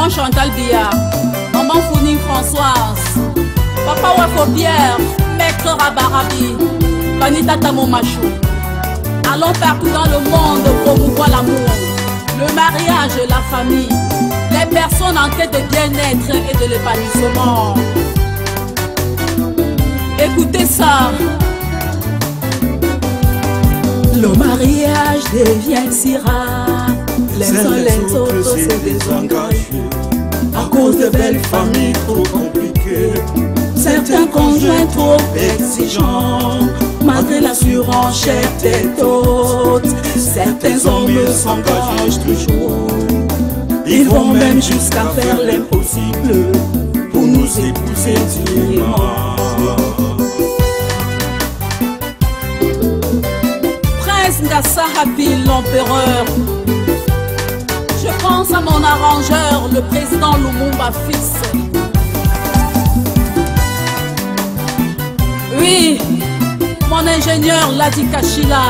Maman Chantal Bia, maman Founi Françoise, papa Wafo Pierre, maître Rabarabi, Vanita Tamo Machou. Allons partout dans le monde promouvoir l'amour, le mariage, la famille, les personnes en quête de bien-être et de l'épanouissement. Écoutez ça. Le mariage devient si rare, les uns les autres se désengagent à cause de belles familles trop compliquées, certains conjoints trop exigeants, malgré la surenchère des dots. Certains hommes s'engagent toujours, ils vont même jusqu'à faire l'impossible pour nous épouser dignement. Ngassahabi l'empereur, je pense à mon arrangeur, le président Lumumba fils. Oui, mon ingénieur Ladi Kachila,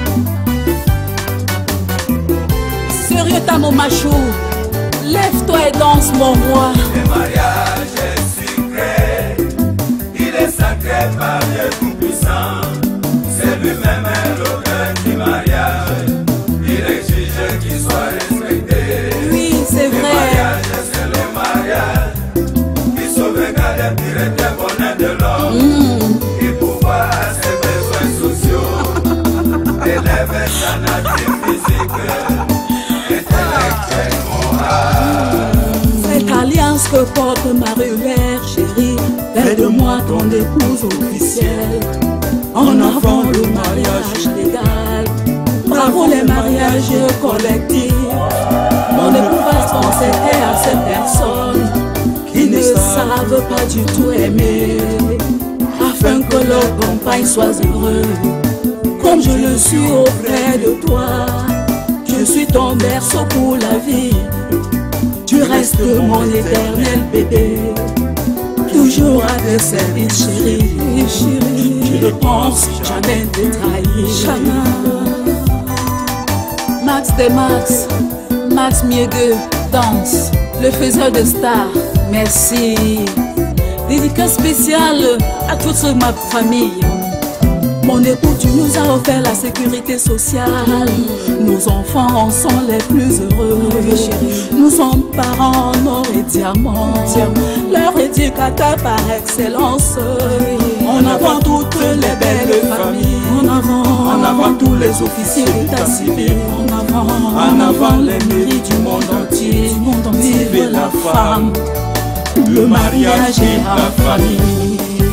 Sérieux Tamo Machou, lève-toi et danse mon roi. Le mariage est sucré, il est sacré par Dieu tout-puissant, c'est lui-même le du mariage, il exige qu'il soit respecté. Oui, c'est vrai. Le mariage, c'est le mariage qui sauvegarde et tire des bonheurs de l'homme, qui pourvoit à ses besoins sociaux, élève sa nature physique, intellectuelle, morale. Cette alliance que porte Marie-Mère chérie, fais de moi ton épouse officielle. En avant le mariage légal, bravo les mariages collectifs. Mon époux va se concéder à ces personnes qui ne savent pas du tout aimer, afin que leur compagne soit heureux, comme je le suis auprès de toi. Je suis ton berceau pour la vie, tu restes mon éternel bébé, toujours à tes services chérie, chérie. Je ne pense jamais te trahir, jamais. Max de Max, Max Mieux-Gueux, danse, le faiseur de stars, merci. Dédicace spéciale à toute ma famille. Mon époux, tu nous as offert la sécurité sociale. Nos enfants sont les plus heureux. Nous sommes parents en or et diamants, leur éducateur par excellence. En avant toutes les belles familles, en avant tous les officiers d'état civil, en avant les mairies du monde entier. Vive la femme, le mariage et la famille.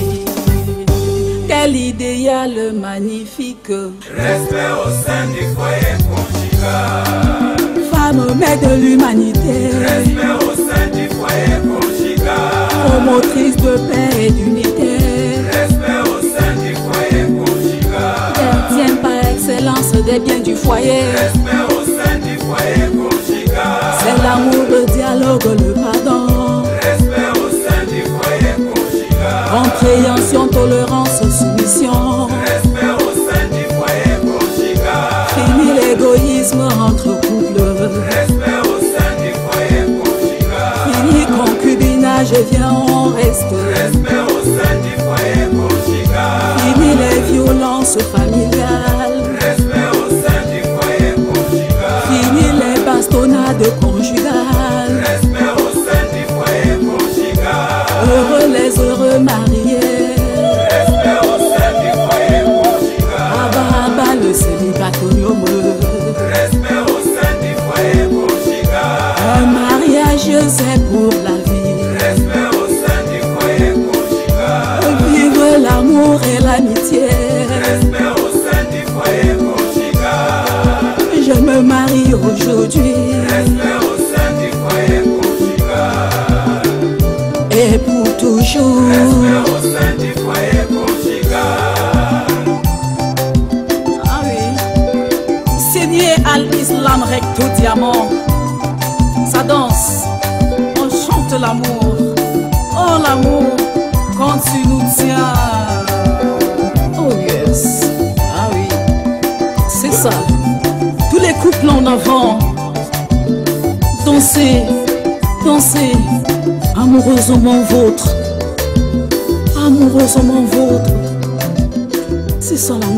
Quel idéal magnifique, respect au sein du foyer conjugal, femme mère de l'humanité, respect au sein du foyer conjugal, promotrice de paix et d'unité, respect au sein du foyer conjugal, gardienne par excellence des biens du foyer, respect au sein du foyer conjugal, c'est l'amour, le dialogue, le pardon, respect au sein du foyer conjugal, compréhension, tolérance, soumission, respect au sein du foyer conjugal, fini l'égoïsme entre couples, respect au sein du foyer conjugal, fini concubinage, viens on reste, respect au sein du foyer conjugal, fini les violences familiales, respect au sein du foyer conjugal, fini les bastonnades conjugales, respect au sein du foyer conjugal, heureux les heureux mariés, respect au sein du foyer conjugal, abba le célibataire, respect au sein du foyer conjugal, un mariage c'est pour la vie, respect au sein du foyer conjugal, vive l'amour et l'amitié, respect au sein du foyer conjugal, je me marie aujourd'hui, respect au sein du foyer conjugal, et pour toujours, respect au sein du foyer conjugal. ah oui, signé Al-Islam Recto Diamant, ça danse, on chante l'amour, oh l'amour, quand tu nous tiens, oh yes, ah oui, c'est ça, tous les couples en avant, danser, Dansez, amoureusement vôtre. Amoureusement vôtre. C'est ça l'amour.